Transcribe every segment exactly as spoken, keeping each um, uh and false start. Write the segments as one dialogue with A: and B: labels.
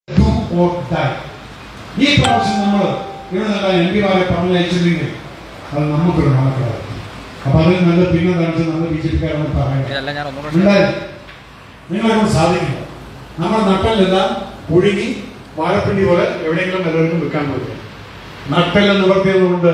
A: Do or die. ഈ പ്രാവശ്യം നമ്മൾ ഇവിടെ നല്ല എം പിമാരെ പറഞ്ഞയച്ചില്ലെങ്കിൽ അത് നമുക്കൊരു നാണക്കേടാണ്. അപ്പൊ അതിൽ നല്ല പിന്നെ കാണിച്ച് നമ്മൾ ബി ജെ പിക്കാരോട് പറയാം, നിങ്ങളെ കൊണ്ട് സാധിക്കില്ല. നമ്മുടെ നട്ടെല്ലാം ഒഴുകി വാഴപ്പിണ്ടി പോലെ എവിടെയെങ്കിലും എല്ലാവർക്കും വെക്കാൻ പറ്റും. നട്ടെല്ലാം നിവർത്തിയത് കൊണ്ട്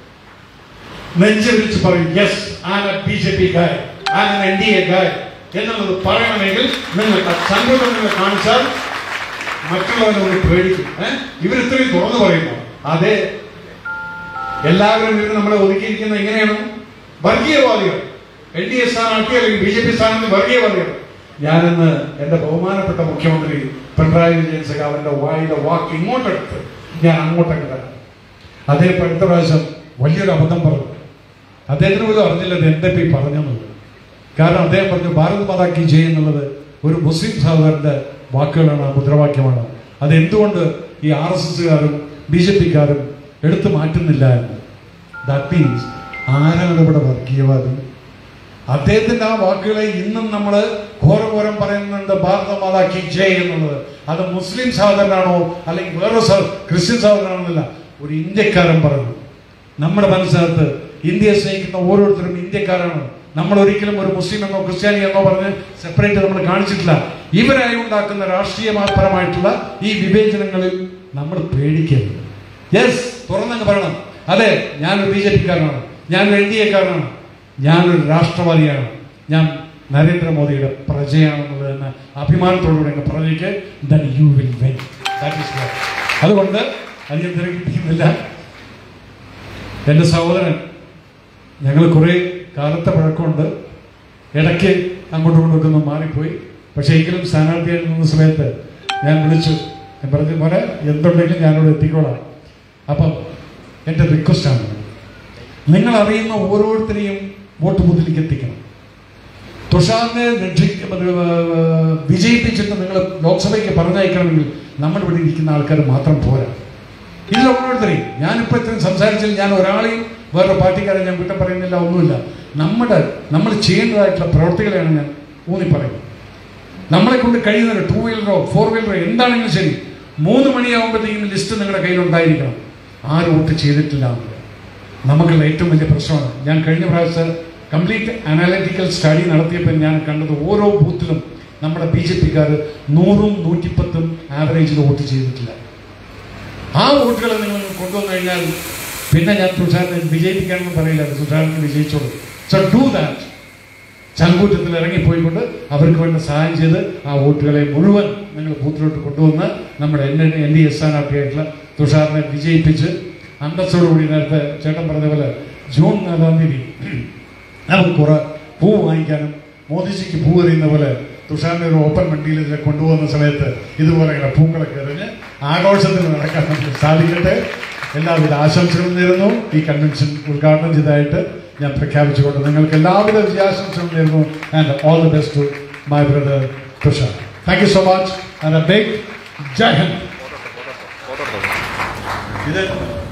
A: നെഞ്ച് വിളിച്ച് പറയും, yes I am a B J P guy, I am an N D A guy എന്നുള്ളത് പറയണമെങ്കിൽ നിങ്ങൾ സംഘടന നിങ്ങൾ കാണിച്ചാൽ മറ്റുള്ളവരെ പേടിക്കും. ഏഹ് ഇവർ ഇത്രയും തുറന്നു പറയുന്നു. അതെ, എല്ലാവരും ഇവർ നമ്മളെ ഒതുക്കിയിരിക്കുന്ന എങ്ങനെയാണ്? വർഗീയവാദികൾ. എൻ ഡി എ സ്ഥാനാർത്ഥി അല്ലെങ്കിൽ ബി ജെ പി സ്ഥാനാർത്ഥി വർഗീയവാദികൾ. ഞാനിന്ന് എന്റെ ബഹുമാനപ്പെട്ട മുഖ്യമന്ത്രി പിണറായി വിജയൻ സഖാവിന്റെ വായിലെ വാക്ക് ഇങ്ങോട്ടെടുത്ത് ഞാൻ അങ്ങോട്ടൊക്കെ തരാം. അദ്ദേഹം അടുത്ത പ്രാവശ്യം വലിയൊരു അബദ്ധം പറഞ്ഞു. അദ്ദേഹത്തിന് പോലും അറിഞ്ഞില്ല ഇത് എന്റെ പി പറഞ്ഞെന്നുള്ളത്. കാരണം അദ്ദേഹം പറഞ്ഞു ഭാരത് മാതാ കി ജയ് എന്നുള്ളത് ഒരു മുസ്ലിം സഹോദരന്റെ വാക്കുകളാണ്, മുദ്രാവാക്യമാണ്. അതെന്തുകൊണ്ട് ഈ ആർ എസ് എസുകാരും ബി ജെ പിക്കാരും എടുത്തു മാറ്റുന്നില്ല എന്ന്. ദാറ്റ് മീൻസ് ആരാണ് ഇവിടെ വർഗീയവാദി? അദ്ദേഹത്തിന്റെ ആ വാക്കുകളെ ഇന്നും നമ്മൾ ഘോരഘോരം പറയുന്നുണ്ട്, ഭാരത മാതാ കി ജയ് എന്നുള്ളത്. അത് മുസ്ലിം സഹോദരനാണോ അല്ലെങ്കിൽ വേറൊരു ക്രിസ്ത്യൻ സഹോദരനാണെന്നല്ല, ഒരു ഇന്ത്യക്കാരൻ പറഞ്ഞു. നമ്മുടെ മനസ്സിനകത്ത് ഇന്ത്യയെ സ്നേഹിക്കുന്ന ഓരോരുത്തരും ഇന്ത്യക്കാരാണ്. നമ്മൾ ഒരിക്കലും ഒരു മുസ്ലിം എന്നോ ക്രിസ്ത്യാനി എന്നോ പറഞ്ഞ് സെപ്പറേറ്റ് നമ്മൾ കാണിച്ചിട്ടില്ല. ഇവരായി ഉണ്ടാക്കുന്ന രാഷ്ട്രീയപരമായിട്ടുള്ള ഈ വിവേചനങ്ങളിൽ നമ്മൾ പേടിക്കരുത്. യെസ്, തുറന്നങ്ങ് പറയണം, അതെ ഞാനൊരു ബി ജെ പിക്കാരനാണ്, ഞാനൊരു എൻ ഡി എക്കാരനാണ്, ഞാനൊരു രാഷ്ട്രവാദിയാണ്, ഞാൻ നരേന്ദ്രമോദിയുടെ പ്രജയാണെന്നുള്ളത് തന്നെ അഭിമാനത്തോടുകൂടി അങ്ങ് പറഞ്ഞേക്ക്. Then you will win. That is what. അതുകൊണ്ട് അധികം തിരക്കിപ്പിക്കുന്നില്ല. എൻ്റെ സഹോദരൻ, ഞങ്ങൾ കുറേ കാലത്തെ പഴക്കമുണ്ട്. ഇടയ്ക്ക് അങ്ങോട്ടും ഇങ്ങോട്ടൊക്കെ ഒന്ന് മാറിപ്പോയി. പക്ഷേ എങ്കിലും സ്ഥാനാർത്ഥിയായി നിന്ന സമയത്ത് ഞാൻ വിളിച്ചു, ഞാൻ പറഞ്ഞ പോലെ എന്തുണ്ടെങ്കിലും ഞാനിവിടെ എത്തിക്കോളാം. അപ്പം എൻ്റെ റിക്വസ്റ്റാണ്, നിങ്ങൾ അറിയുന്ന ഓരോരുത്തരെയും വോട്ട് ബൂത്തിലേക്ക് എത്തിക്കണം. തുഷാറിനെ വിജയിപ്പിച്ചിട്ട് നിങ്ങൾ ലോക്സഭയ്ക്ക് പറഞ്ഞയക്കണമെങ്കിൽ നമ്മുടെ ഇവിടെ ഇരിക്കുന്ന ആൾക്കാർ മാത്രം പോരാ. ഇതിൽ ഓരോരുത്തരെയും ഞാനിപ്പോൾ ഇത്രയും സംസാരിച്ചാൽ ഞാൻ ഒരാളെയും വേറെ പാർട്ടിക്കാരെ ഞാൻ കുറ്റം പറയുന്നില്ല, ഒന്നുമില്ല. നമ്മുടെ നമ്മൾ ചെയ്യേണ്ടതായിട്ടുള്ള പ്രവർത്തികളെയാണ് ഞാൻ ഊന്നി പറയുന്നത്. നമ്മളെ കൊണ്ട് കഴിയുന്നത് ടൂ വീലറോ ഫോർ വീലറോ എന്താണെങ്കിലും ശരി, മൂന്ന് മണിയാകുമ്പോഴത്തേക്കും ലിസ്റ്റ് നിങ്ങളുടെ കയ്യിലുണ്ടായിരിക്കണം. ആര് വോട്ട് ചെയ്തിട്ടില്ല എന്നുള്ളത് നമുക്കുള്ള ഏറ്റവും വലിയ പ്രശ്നമാണ്. ഞാൻ കഴിഞ്ഞ പ്രാവശ്യം കംപ്ലീറ്റ് അനാലിറ്റിക്കൽ സ്റ്റഡി നടത്തിയപ്പോൾ ഞാൻ കണ്ടത് ഓരോ ബൂത്തിലും നമ്മുടെ ബി ജെ പിക്കാർ നൂറും നൂറ്റിപ്പത്തും ആവറേജിൽ വോട്ട് ചെയ്തിട്ടില്ല. ആ വോട്ടുകൾ നിങ്ങൾ കൊണ്ടുവന്നു കഴിഞ്ഞാൽ പിന്നെ ഞാൻ തുഷാറിനെ വിജയിപ്പിക്കാനൊന്നും പറയില്ല, തുഷാറിന് വിജയിച്ചോളൂ. So do that. ചങ്കൂറ്റത്തിൽ ഇറങ്ങിപ്പോയിക്കൊണ്ട് അവർക്ക് വേണ്ട സഹായം ചെയ്ത് ആ വോട്ടുകളെ മുഴുവൻ നിങ്ങൾ ബൂത്തിലോട്ട് കൊണ്ടുവന്ന് നമ്മുടെ എൻ എൻ ഡി എസ് സ്ഥാനാർത്ഥിയായിട്ടുള്ള തുഷാറിനെ വിജയിപ്പിച്ച് അന്തസ്സോടുകൂടി, നേരത്തെ ചേട്ടൻ പറഞ്ഞ പോലെ ജൂൺ നാലാം തീയതി നമുക്ക് കുറെ പൂ വാങ്ങിക്കാനും മോദിജിക്ക് പൂ എറിയുന്ന പോലെ തുഷാറിനെ ഒരു ഓപ്പൺ വണ്ടിയിൽ ഇതിനെ കൊണ്ടുപോകുന്ന സമയത്ത് ഇതുപോലെ പൂക്കളൊക്കെ എറിഞ്ഞ് ആഘോഷത്തിൽ നടക്കാൻ നമുക്ക് സാധിക്കട്ടെ. എല്ലാവിധ ആശംസകളും നേരുന്നു. ഈ കൺവെൻഷൻ ഉദ്ഘാടനം ചെയ്തതായിട്ട് ഞാൻ പ്രഖ്യാപിച്ചുകൊണ്ട് നിങ്ങൾക്ക് എല്ലാവിധ വിജയാശംസകളും നേരുന്നു. And all the best to my brother Tushar. Thank you so much and a big Jai Hind. ഇത്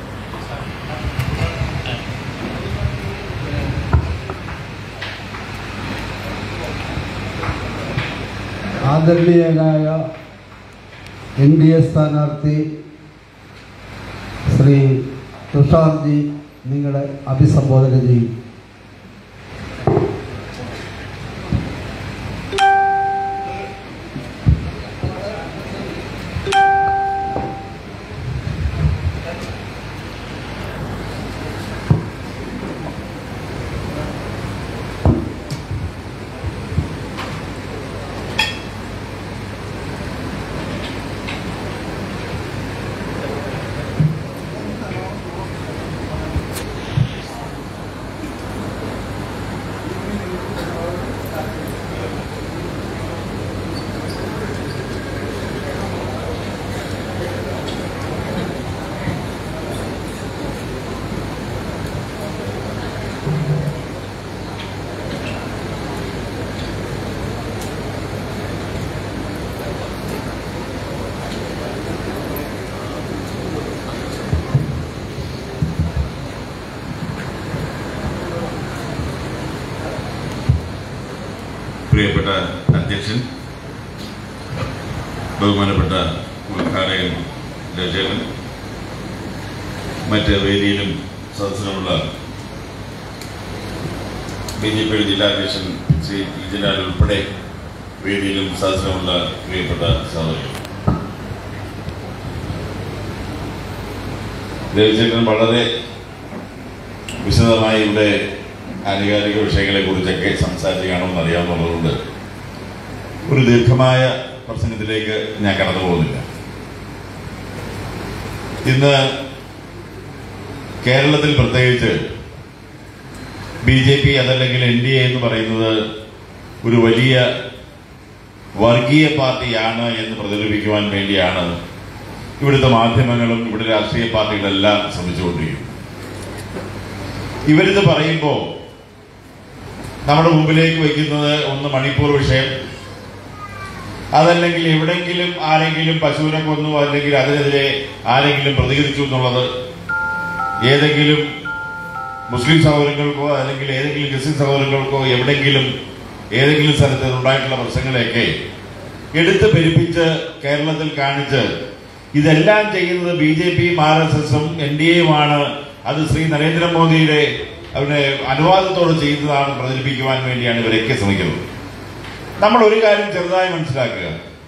B: ആദരണീയനായ എൻ ഡി എ സ്ഥാനാർത്ഥി ശ്രീ തുഷാർജി നിങ്ങളെ അഭിസംബോധന ചെയ്യും.
C: പ്രിയപ്പെട്ട അധ്യക്ഷൻ, ബഹുമാനപ്പെട്ട ഉദ്ഘാടകൻ രചകൻ, മറ്റ് വേദിയിലും സദസ്സിലുമുള്ള ബി ജെ പിയുടെ ജില്ലാ അധ്യക്ഷൻ ശ്രീ ജില്ലാൽ ഉൾപ്പെടെ വേദിയിലും സദസ്സിലുമുള്ള പ്രിയപ്പെട്ട സഹോദരൻ, രവിചന്ദ്രൻ വളരെ വിശദമായി ഇവിടെ ആനുകാലിക വിഷയങ്ങളെ കുറിച്ചൊക്കെ സംസാരിച്ച് കാണുമെന്ന് അറിയാവുന്നതുകൊണ്ട് ഒരു ദീർഘമായ പ്രസംഗത്തിലേക്ക് ഞാൻ കടന്നു പോകുന്നില്ല. ഇന്ന് കേരളത്തിൽ പ്രത്യേകിച്ച് ബി ജെ പി അതല്ലെങ്കിൽ എൻ ഡി എ എന്ന് പറയുന്നത് ഒരു വലിയ വർഗീയ പാർട്ടിയാണ് എന്ന് പ്രചരിപ്പിക്കുവാൻ വേണ്ടിയാണ് ഇവിടുത്തെ മാധ്യമങ്ങളും ഇവിടെ രാഷ്ട്രീയ പാർട്ടികളെല്ലാം ശ്രമിച്ചുകൊണ്ടിരിക്കുന്നത്. ഇവരിത് പറയുമ്പോൾ നമ്മുടെ മുമ്പിലേക്ക് വയ്ക്കുന്നത് ഒന്ന് മണിപ്പൂർ വിഷയം, അതല്ലെങ്കിൽ എവിടെങ്കിലും ആരെങ്കിലും പശുവിനെ കൊന്നു അല്ലെങ്കിൽ അതിനെതിരെ ആരെങ്കിലും പ്രതികരിച്ചു എന്നുള്ളത്, ഏതെങ്കിലും മുസ്ലിം സഹോദരങ്ങൾക്കോ അല്ലെങ്കിൽ ഏതെങ്കിലും ക്രിസ്ത്യൻ സഹോദരങ്ങൾക്കോ എവിടെങ്കിലും ഏതെങ്കിലും സ്ഥലത്ത് ഉണ്ടായിട്ടുള്ള പ്രശ്നങ്ങളെയൊക്കെ എടുത്ത് പെരുപ്പിച്ച് കേരളത്തിൽ കാണിച്ച് ഇതെല്ലാം ചെയ്യുന്നത് ബി ജെ പിയും ആർ എസ് എസും എൻ ഡി എയുമാണ്, അത് ശ്രീ നരേന്ദ്രമോദിയുടെ അവരുടെ അനുവാദത്തോട് ചെയ്യുന്നതാണ് പ്രചരിപ്പിക്കുവാൻ വേണ്ടിയാണ് ഇവരൊക്കെ ശ്രമിക്കുന്നത്. നമ്മൾ ഒരു കാര്യം ചെറുതായി മനസ്സിലാക്കുക.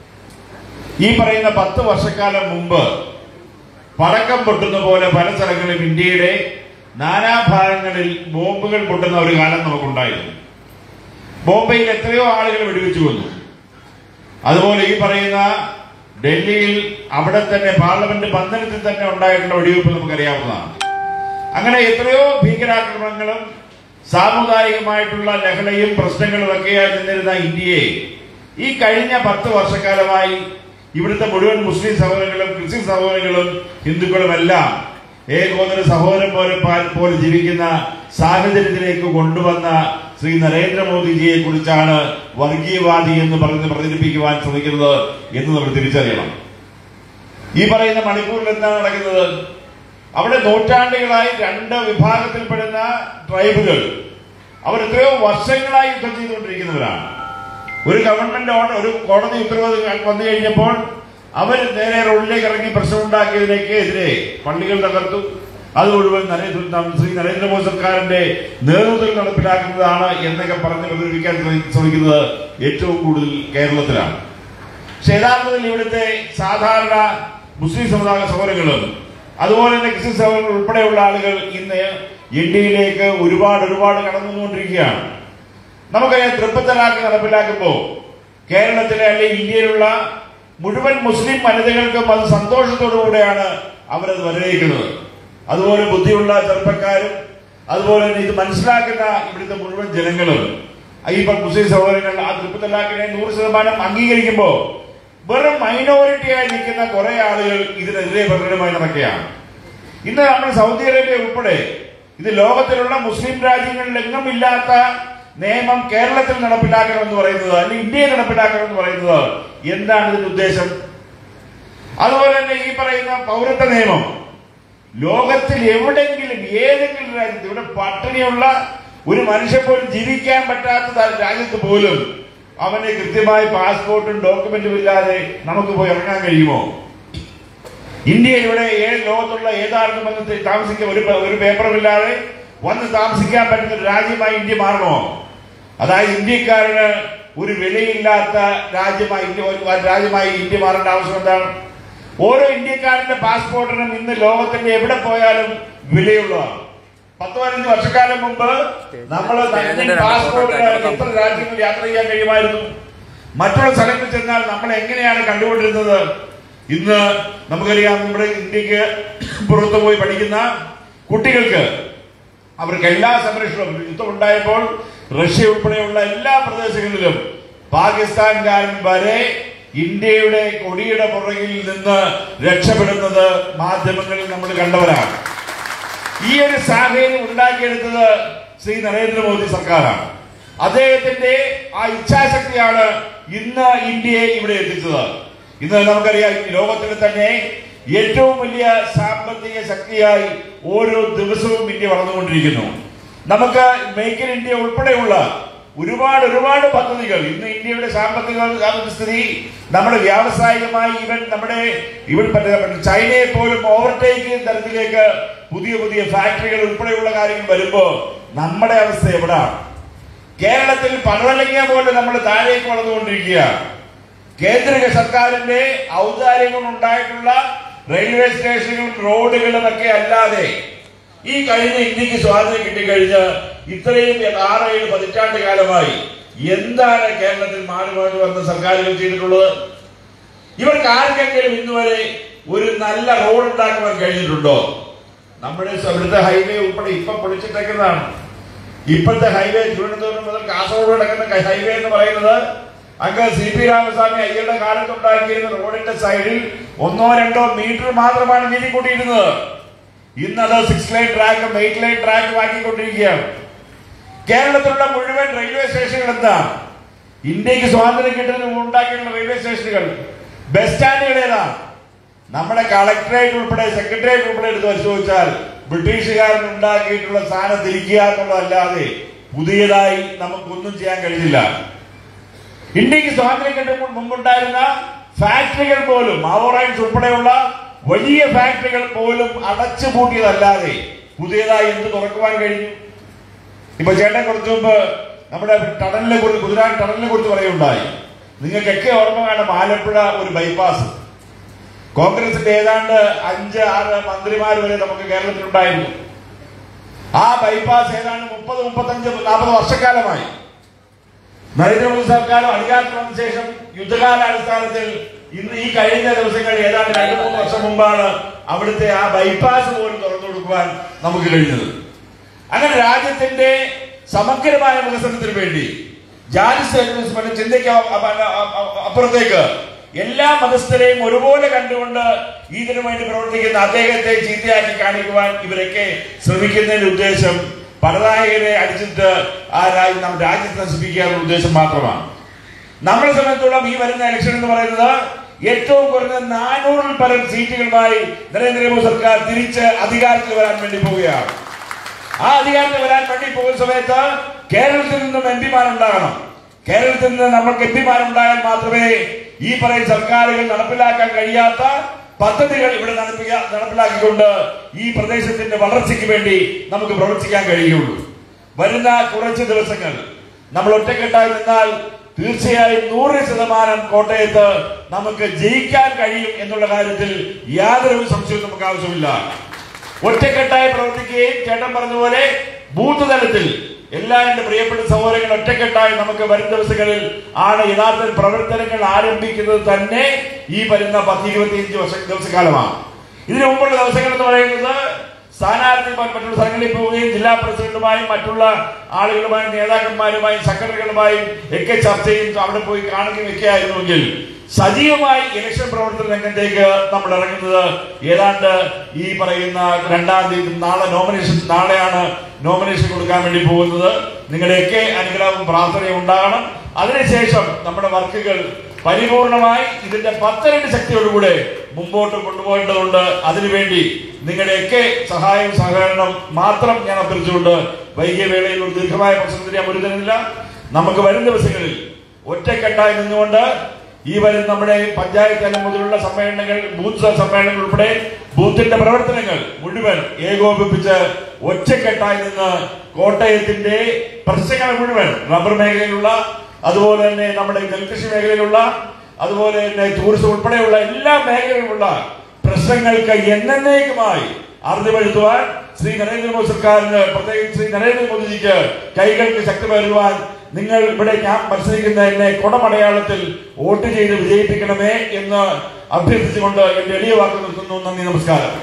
C: ഈ പറയുന്ന പത്ത് വർഷക്കാലം മുമ്പ് പടക്കം പൊട്ടുന്ന പോലെ പല സ്ഥലങ്ങളിലും ഇന്ത്യയുടെ നാനാഭാഗങ്ങളിൽ ബോംബുകൾ പൊട്ടുന്ന ഒരു കാലം നമുക്കുണ്ടായിരുന്നു. ബോംബെയിൽ എത്രയോ ആളുകൾ വെടിവെച്ചു കൊന്നു. അതുപോലെ ഈ പറയുന്ന ഡൽഹിയിൽ അവിടെ തന്നെ പാർലമെന്റ് പന്തനത്തിൽ തന്നെ ഉണ്ടായിട്ടുള്ള വെടിവെപ്പ് നമുക്കറിയാവുന്നതാണ്. അങ്ങനെ എത്രയോ ഭീകരാക്രമണങ്ങളും സാമുദായികമായിട്ടുള്ള ലഹളയും പ്രശ്നങ്ങളും ഒക്കെയായി നിന്നിരുന്ന ഇന്ത്യയെ ഈ കഴിഞ്ഞ പത്ത് വർഷക്കാലമായി ഇവിടുത്തെ മുഴുവൻ മുസ്ലിം സഹോദരങ്ങളും ക്രിസ്ത്യൻ സഹോദരങ്ങളും ഹിന്ദുക്കളും എല്ലാം ഏകോദര സഹോദരൻ പോലെ പോലെ ജീവിക്കുന്ന സാഹചര്യത്തിലേക്ക് കൊണ്ടുവന്ന ശ്രീ നരേന്ദ്രമോദിജിയെ കുറിച്ചാണ് വർഗീയവാദി എന്ന് പറഞ്ഞ് പ്രചരിപ്പിക്കുവാൻ ശ്രമിക്കുന്നത് എന്ന് നമ്മൾ തിരിച്ചറിയണം. ഈ പറയുന്ന മണിപ്പൂരിൽ എന്താണ് നടക്കുന്നത്? അവിടെ നൂറ്റാണ്ടുകളായി രണ്ട് വിഭാഗത്തിൽപ്പെടുന്ന ട്രൈബുകൾ അവർ എത്രയോ വർഷങ്ങളായി യുദ്ധം ചെയ്തുകൊണ്ടിരിക്കുന്നവരാണ്. ഒരു ഗവൺമെന്റ് ഓർഡർ, ഒരു കോടതി ഉത്തരവ് വന്നു കഴിഞ്ഞപ്പോൾ അവർ നേരെ റോഡിലേക്ക് ഇറങ്ങി പ്രശ്നമുണ്ടാക്കിയതിലേക്ക് എതിരെ പള്ളികൾ തകർത്തു. അത് മുഴുവൻ ശ്രീ നരേന്ദ്രമോദി സർക്കാരിന്റെ നേതൃത്വത്തിൽ നടപ്പിലാക്കുന്നതാണ് എന്നൊക്കെ പറഞ്ഞ് പ്രചരിപ്പിക്കാൻ ശ്രമിക്കുന്നത് ഏറ്റവും കൂടുതൽ കേരളത്തിലാണ്. പക്ഷെ യഥാർത്ഥത്തിൽ ഇവിടുത്തെ സാധാരണ മുസ്ലിം സമുദായ സഹോദരങ്ങളും അതുപോലെ തന്നെ ക്രിസ്ത്യൻ സഹോദരങ്ങൾ ഉൾപ്പെടെയുള്ള ആളുകൾ ഇന്ന് എൻ ഡി എയിലേക്ക് ഒരുപാട് ഒരുപാട് കടന്നുകൊണ്ടിരിക്കുകയാണ്. നമുക്കറിയാം, ട്രിപ്പിൾ തലാഖ് നടപ്പിലാക്കുമ്പോൾ കേരളത്തിലെ അല്ലെങ്കിൽ ഇന്ത്യയിലുള്ള മുഴുവൻ മുസ്ലിം വനിതകൾക്കും അത് സന്തോഷത്തോടുകൂടെയാണ് അവരത് വരവേൽക്കുന്നത്. അതുപോലെ ബുദ്ധിയുള്ള ചെറുപ്പക്കാരും അതുപോലെ തന്നെ ഇത് മനസ്സിലാക്കുന്ന ഇവിടുത്തെ മുഴുവൻ ജനങ്ങളും ഈ മുസ്ലിം സഹോദരങ്ങൾ ആ ട്രിപ്പിൾ തലാഖിനെ നൂറ് ശതമാനം അംഗീകരിക്കുമ്പോൾ വെറും മൈനോറിറ്റിയായി നിൽക്കുന്ന കുറെ ആളുകൾ ഇതിനെതിരെ പ്രകടനമായി നടക്കുകയാണ്. ഇന്ന് നമ്മൾ സൗദി അറേബ്യ ഉൾപ്പെടെ ഇത് ലോകത്തിലുള്ള മുസ്ലിം രാജ്യങ്ങളിലെങ്ങും ഇല്ലാത്ത നിയമം കേരളത്തിൽ നടപ്പിലാക്കണമെന്ന് പറയുന്നത് അല്ലെങ്കിൽ ഇന്ത്യയിൽ നടപ്പിലാക്കണമെന്ന് പറയുന്നത് എന്താണ് ഇതിന്റെ ഉദ്ദേശം? അതുപോലെ തന്നെ ഈ പറയുന്ന പൗരത്വ നിയമം ലോകത്തിൽ എവിടെങ്കിലും ഏതെങ്കിലും രാജ്യത്ത്, ഇവിടെ പട്ടിണിയുള്ള ഒരു മനുഷ്യൻ പോലും ജീവിക്കാൻ പറ്റാത്ത രാജ്യത്ത് പോലും അവന് കൃത്യമായി പാസ്പോർട്ടും ഡോക്യുമെന്റും ഇല്ലാതെ നമുക്ക് പോയി ഇറങ്ങാൻ കഴിയുമോ? ഇന്ത്യയിൽ ഇവിടെ ഏഴ് ലോകത്തുള്ള ഏതാർക്കും വന്ന് താമസിക്കാൻ ഒരു ഒരു പേപ്പറുമില്ലാതെ വന്ന് താമസിക്കാൻ പറ്റുന്ന ഒരു രാജ്യമായി ഇന്ത്യ മാറണോ? അതായത് ഇന്ത്യക്കാരന് ഒരു വിലയില്ലാത്ത രാജ്യമായി ഇന്ത്യ രാജ്യമായി ഇന്ത്യ മാറേണ്ട ആവശ്യം എന്താണ്? ഓരോ ഇന്ത്യക്കാരന്റെ പാസ്പോർട്ടിനും ഇന്ന് ലോകത്തിന്റെ എവിടെ പോയാലും വിലയുള്ളതാണ്. പത്ത് പതിനഞ്ച് വർഷക്കാലം മുമ്പ് നമ്മൾ പാസ്പോർട്ടിന് എത്ര രാജ്യങ്ങളിൽ യാത്ര ചെയ്യാൻ കഴിയുമായിരുന്നു? മറ്റുള്ള സ്ഥലങ്ങളിൽ ചെന്നാൽ നമ്മൾ എങ്ങനെയാണ് കണ്ടുകൊണ്ടിരുന്നത്? ഇന്ന് നമുക്കറിയാം, നമ്മുടെ ഇന്ത്യക്ക് പുറത്തു പോയി പഠിക്കുന്ന കുട്ടികൾക്ക് അവർക്ക് എല്ലാ സംരക്ഷണവും യുദ്ധം ഉണ്ടായപ്പോൾ റഷ്യ ഉൾപ്പെടെയുള്ള എല്ലാ പ്രദേശങ്ങളിലും പാകിസ്ഥാൻകാരൻ വരെ ഇന്ത്യയുടെ കൊടിയുടെ പുറകിൽ നിന്ന് രക്ഷപ്പെടുന്നത് മാധ്യമങ്ങളിൽ നമ്മൾ കണ്ടവരാണ്. ഈ ഒരു സാഹചര്യം ഉണ്ടാക്കിയെടുത്തത് ശ്രീ നരേന്ദ്രമോദി സർക്കാരാണ്. അദ്ദേഹത്തിന്റെ ആ ഇച്ഛാശക്തിയാണ് ഇന്ന് ഇന്ത്യയെ ഇവിടെ എത്തിച്ചത്. ഇന്ന് നമുക്കറിയാം, ലോകത്തിൽ തന്നെ ഏറ്റവും വലിയ സാമ്പത്തിക ശക്തിയായി ഓരോ ദിവസവും ഇന്ത്യ വളർന്നുകൊണ്ടിരിക്കുന്നു. നമുക്ക് മേക്ക് ഇൻ ഇന്ത്യ ഉൾപ്പെടെയുള്ള ഒരുപാട് ഒരുപാട് പദ്ധതികൾ. ഇന്ന് ഇന്ത്യയുടെ സാമ്പത്തിക സ്ഥിതി നമ്മുടെ വ്യാവസായികമായി ഇവൻ നമ്മുടെ ഇവൻ ചൈനയെ പോലും ഓവർടേക്ക് ചെയ്യുന്ന തരത്തിലേക്ക് പുതിയ പുതിയ ഫാക്ടറികൾ ഉൾപ്പെടെയുള്ള കാര്യങ്ങൾ വരുമ്പോ നമ്മുടെ അവസ്ഥ എവിടാണ്? കേരളത്തിൽ പടവലങ്ങിയ പോലെ നമ്മൾ താഴേക്ക് വളർന്നുകൊണ്ടിരിക്കുക. കേന്ദ്ര സർക്കാരിന്റെ ഔദാര്യങ്ങൾ ഉണ്ടായിട്ടുള്ള റെയിൽവേ സ്റ്റേഷനുകളും റോഡുകളും ഒക്കെ അല്ലാതെ ഈ കഴിഞ്ഞ ഇന്ത്യക്ക് സ്വാതന്ത്ര്യം കിട്ടിക്കഴിഞ്ഞ് ഇത്രയും ആറേഴ് പതിറ്റാണ്ട് കാലമായി എന്താണ് കേരളത്തിൽ മാറി മാറി വന്ന സർക്കാരുകൾ ചെയ്തിട്ടുള്ളത്? ഇവർക്ക് ആർക്കെങ്കിലും ഇന്നുവരെ ഒരു നല്ല റോഡ് ഉണ്ടാക്കുവാൻ കഴിഞ്ഞിട്ടുണ്ടോ? നമ്മുടെ ഇവിടുത്തെ ഹൈവേ ഉൾപ്പെടെ ഇപ്പൊ പൊളിച്ചിട്ടേക്കുന്നതാണ്. ഇപ്പോഴത്തെ ഹൈവേ തിരുവനന്തപുരം മുതൽ കാസർഗോഡ് കിടക്കുന്ന ഹൈവേ എന്ന് പറയുന്നത് അങ്ങ് സി പി രാമസ്വാമി അയ്യരുടെ കാലത്തുണ്ടാക്കിയിരുന്ന റോഡിന്റെ സൈഡിൽ ഒന്നോ രണ്ടോ മീറ്റർ മാത്രമാണ് വീതി കൂട്ടിയിരുന്നത്. ഇന്നത് സിക്സ് ലൈൻ ട്രാക്കും എയ്റ്റ് ലൈൻ ട്രാക്കും ആക്കിക്കൊണ്ടിരിക്കുകയാണ്. കേരളത്തിലുള്ള മുഴുവൻ റെയിൽവേ സ്റ്റേഷനുകൾ എന്താ? ഇന്ത്യക്ക് സ്വാതന്ത്ര്യം കിട്ടുന്നതിന് ഉണ്ടാക്കിയിട്ടുള്ള റെയിൽവേ സ്റ്റേഷനുകൾ ബസ് സ്റ്റാൻഡുകൾ ഏതാ? നമ്മുടെ കളക്ടറേറ്റ് ഉൾപ്പെടെ സെക്രട്ടേറിയറ്റ് ഉൾപ്പെടെ എടുത്ത് പരിശോധിച്ചാൽ ബ്രിട്ടീഷുകാരൻ ഉണ്ടാക്കിയിട്ടുള്ള സ്ഥാനത്ത് ഇരിക്കുക എന്നുള്ളതല്ലാതെ പുതിയതായി നമുക്കൊന്നും ചെയ്യാൻ കഴിഞ്ഞില്ല. ഇന്ത്യക്ക് സ്വാതന്ത്ര്യം കിട്ടുമ്പോൾ മുമ്പുണ്ടായിരുന്ന ഫാക്ടറികൾ പോലും മാവോറൈൻസ് ഉൾപ്പെടെയുള്ള വലിയ ഫാക്ടറികൾ പോലും അടച്ചു പൂട്ടിയതല്ലാതെ പുതിയതായി എന്ത് തുറക്കുവാൻ കഴിഞ്ഞു? ഇപ്പൊ ചേട്ടൻ കുറച്ചു മുമ്പ് നമ്മുടെ ടണലിനെ കുറിച്ച് ഗുജറാത്ത് ടണലിനെ കുറിച്ച് പറയുണ്ടായി. നിങ്ങൾക്കൊക്കെ ഓർമ്മ കാണും ആലപ്പുഴ ഒരു ബൈപ്പാസ്. കോൺഗ്രസിന്റെ ഏതാണ്ട് അഞ്ച് ആറ് മന്ത്രിമാർ വരെ നമുക്ക് കേരളത്തിലുണ്ടായിരുന്നു. ആ ബൈപ്പാസ് ഏതാണ്ട് മുപ്പത് മുപ്പത്തഞ്ച് നാൽപ്പത് വർഷക്കാലമായി നരേന്ദ്രമോദി സർക്കാർ അധികാരത്തിൽ വന്ന ശേഷം യുദ്ധകാലാടിസ്ഥാനത്തിൽ ഇന്ന് ഈ കഴിഞ്ഞ ദിവസങ്ങൾ ഏതാണ്ട് രണ്ടു മൂന്ന് വർഷം മുമ്പാണ് അവിടുത്തെ ആ ബൈപ്പാസ് പോലും തുറന്നു കൊടുക്കുവാൻ നമുക്ക് കഴിഞ്ഞത്. അങ്ങനെ രാജ്യത്തിന്റെ സമഗ്രമായ വികസനത്തിന് വേണ്ടി ജാതി ചിന്തയ്ക്ക് അപ്പുറത്തേക്ക് എല്ലാ മതസ്ഥരെയും ഒരുപോലെ കണ്ടുകൊണ്ട് ഇതിനു വേണ്ടി പ്രവർത്തിക്കുന്ന അദ്ദേഹത്തെ ചീത്തയാക്കി കാണിക്കുവാൻ ഇവരൊക്കെ ശ്രമിക്കുന്നതിന്റെ ഉദ്ദേശം പരനായകരെ അടിച്ചിട്ട് ആ രാജ്യം രാജ്യത്തെ നശിപ്പിക്കുക എന്ന ഉദ്ദേശം മാത്രമാണ്. നമ്മളെ സംബന്ധിച്ചോളം ഈ വരുന്ന ഇലക്ഷൻ എന്ന് പറയുന്നത് ഏറ്റവും കുറഞ്ഞ നാനൂറിൽ പരം സീറ്റുകളുമായി നരേന്ദ്രമോദി സർക്കാർ തിരിച്ച് അധികാരത്തിൽ വരാൻ വേണ്ടി പോവുകയാണ്. ആ അധികാരത്തിൽ വരാൻ വേണ്ടി പോകുന്ന സമയത്ത് കേരളത്തിൽ നിന്നും എം പിമാരുണ്ടാകണം. കേരളത്തിൽ നിന്ന് നമ്മൾക്ക് എം പിമാരുണ്ടായാൽ മാത്രമേ ഈ പറയുന്ന സർക്കാരുകൾ നടപ്പിലാക്കാൻ കഴിയാത്ത പദ്ധതികൾ ഇവിടെ നടപ്പിലാക്കിക്കൊണ്ട് ഈ പ്രദേശത്തിന്റെ വളർച്ചയ്ക്ക് വേണ്ടി നമുക്ക് പ്രവർത്തിക്കാൻ കഴിയുള്ളൂ. വരുന്ന കുറച്ച് ദിവസങ്ങൾ നമ്മൾ ഒറ്റക്കെട്ടായി നിന്നാൽ തീർച്ചയായും നൂറ് ശതമാനം കോട്ടയത്ത് നമുക്ക് ജയിക്കാൻ കഴിയും എന്നുള്ള കാര്യത്തിൽ യാതൊരു സംശയവും നമുക്ക് ആവശ്യമില്ല. ഒറ്റക്കെട്ടായി പ്രവർത്തിക്കുകയും ചേട്ടൻ പറഞ്ഞതുപോലെ ബൂത്ത് തലത്തിൽ എല്ലാ എന്റെ പ്രിയപ്പെട്ട സഹോദരങ്ങൾ ഒറ്റക്കെട്ടായി നമുക്ക് വരും ദിവസങ്ങളിൽ ആണ് യഥാർത്ഥ പ്രവർത്തനങ്ങൾ ആരംഭിക്കുന്നത് തന്നെ ഈ വരുന്ന പത്ത് ഇരുപത്തിയഞ്ച് വർഷ ദിവസക്കാലമാണ്. ഇതിനു മുമ്പുള്ള ദിവസങ്ങൾ എന്ന് പറയുന്നത് സ്ഥാനാർത്ഥിമാർ മറ്റുള്ള സ്ഥലങ്ങളിൽ പോവുകയും ജില്ലാ പ്രസിഡന്റുമായും മറ്റുള്ള ആളുകളുമായും നേതാക്കന്മാരുമായും സെക്രട്ടറികളുമായും ഒക്കെ ചർച്ച ചെയ്യും അവിടെ പോയി കാണുകയും ഒക്കെ ആയിരുന്നുവെങ്കിൽ സജീവമായി ഇലക്ഷൻ പ്രവർത്തന രംഗത്തേക്ക് നമ്മൾ ഇറങ്ങുന്നത് ഏതാണ്ട് ഈ പറയുന്ന രണ്ടാം തീയതി നാളെ നോമിനേഷൻ നാളെയാണ് നോമിനേഷൻ കൊടുക്കാൻ വേണ്ടി പോകുന്നത്. നിങ്ങളുടെയൊക്കെ അനുഗ്രഹവും പ്രാർത്ഥനയും ഉണ്ടാകണം. അതിനുശേഷം നമ്മുടെ വർക്കുകൾ പരിപൂർണമായി ഇതിന്റെ പത്തരട്ടി ശക്തിയോടുകൂടെ മുമ്പോട്ട് കൊണ്ടുപോകേണ്ടതുണ്ട്. അതിനുവേണ്ടി നിങ്ങളുടെയൊക്കെ സഹായവും സഹകരണം മാത്രം ഞാൻ അഭ്യർത്ഥിച്ചുകൊണ്ട് വൈകിയ വേളയിൽ ഒരു ദീർഘമായ പ്രശ്നത്തിന് ഞാൻ ഒരുതരുന്നില്ല. നമുക്ക് വരും ദിവസങ്ങളിൽ ഒറ്റക്കെട്ടായി നിന്നുകൊണ്ട് ഈ വരും നമ്മുടെ പഞ്ചായത്ത് തലം മുതലുള്ള സമ്മേളനങ്ങൾ ബൂത്ത് സമ്മേളനങ്ങൾ ഉൾപ്പെടെ ബൂത്തിന്റെ പ്രവർത്തനങ്ങൾ മുഴുവൻ ഏകോപിപ്പിച്ച് ഒറ്റക്കെട്ടായി നിന്ന് കോട്ടയത്തിന്റെ പ്രശ്നങ്ങൾ മുഴുവൻ റബ്ബർ മേഖലയിലുള്ള അതുപോലെ തന്നെ നമ്മുടെ നെൽകൃഷി മേഖലയിലുള്ള അതുപോലെ തന്നെ ടൂറിസം ഉൾപ്പെടെയുള്ള എല്ലാ മേഖലയിലുമുള്ള പ്രശ്നങ്ങൾക്ക് എന്നേക്കുമായി അറുതി വരുത്തുവാൻ ശ്രീ നരേന്ദ്രമോദി സർക്കാരിന് പ്രത്യേകിച്ച് ശ്രീ നരേന്ദ്രമോദിജിക്ക് കൈകൾക്ക് ശക്തി പകരുവാൻ നിങ്ങൾ ഇവിടെ ഞാൻ മത്സരിക്കുന്ന എന്നെ കൊടമടയാളത്തിൽ വോട്ട് ചെയ്ത് വിജയിപ്പിക്കണമേ എന്ന് അഭ്യർത്ഥിച്ചുകൊണ്ട് എന്റെ എളിയ വാക്ക് നിർത്തുന്നു. നന്ദി, നമസ്കാരം.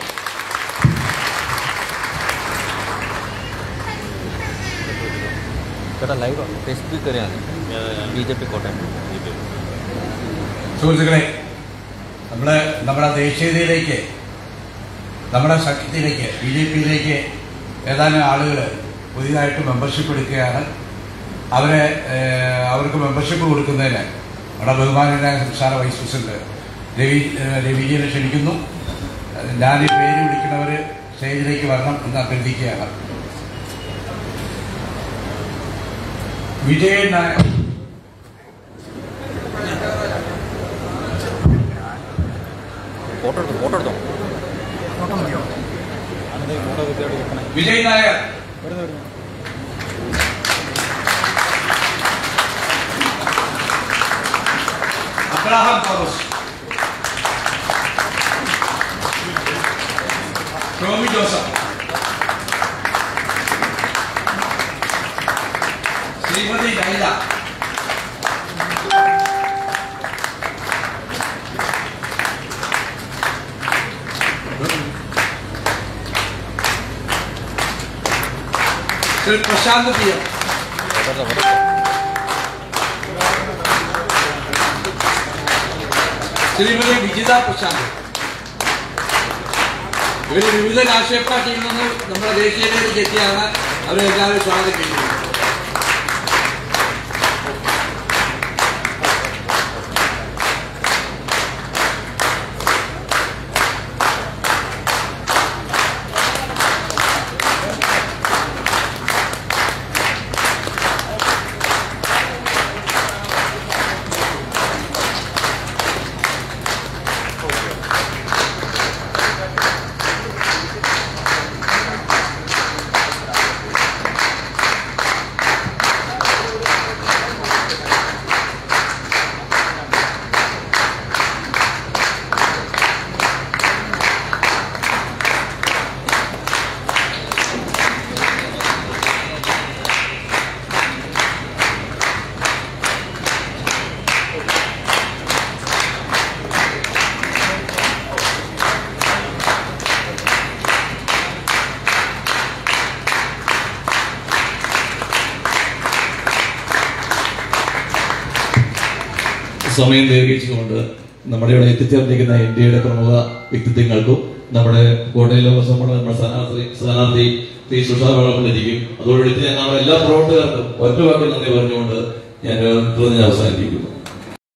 D: സുഹൃത്തുക്കളെ, നമ്മള് നമ്മുടെ ദേശീയതയിലേക്ക് നമ്മുടെ ശക്തിയിലേക്ക് ബി ജെ പിയിലേക്ക് ഏതാനും ആളുകൾ പുതിയതായിട്ട് മെമ്പർഷിപ്പ് എടുക്കുകയാണ്. അവരെ അവർക്ക് മെമ്പർഷിപ്പ് കൊടുക്കുന്നതിന് നമ്മുടെ ബഹുമാനനായ സംസ്ഥാന വൈസ് പ്രസിഡന്റ് രവി രവിജിയെ ക്ഷണിക്കുന്നു. ഞാൻ ഈ പേര് വിളിക്കുന്നവർ സ്റ്റേജിലേക്ക് വരണം എന്ന് അഭ്യർത്ഥിക്കുകയാണ്. Vijayan Nair. Vijay Nair. Abraham Thomas. Tommy Joseph. Shrimati Laila. Shri Prashanth P M. Shrimati Vijitha Prashanth. ഇവർ വിവിധ രാഷ്ട്രീയ പാർട്ടിയിൽ നിന്ന് നമ്മുടെ ദേശീയതയിലേക്ക് എത്തിയാണ്. അവരെല്ലാവരും സ്വാഗതം ചെയ്യുന്നത്.
E: സമയം ദീർഘിച്ചുകൊണ്ട് നമ്മുടെ ഇവിടെ എത്തിച്ചേർന്നിരിക്കുന്ന ഇന്ത്യയുടെ പ്രമുഖ വ്യക്തിത്വങ്ങൾക്കും നമ്മുടെ കോട്ടയം ലോകസഭ നമ്മുടെ സ്ഥാനാർത്ഥി സ്ഥാനാർത്ഥി ശ്രീ സുഷാ വെള്ളപ്പള്ളിക്കും അതോടൊപ്പം ഞാൻ നമ്മുടെ എല്ലാ പ്രവർത്തകർക്കും ഒറ്റ വാക്കിൽ നന്ദി പറഞ്ഞുകൊണ്ട് ഞാൻ അവസാനിപ്പിക്കുന്നു.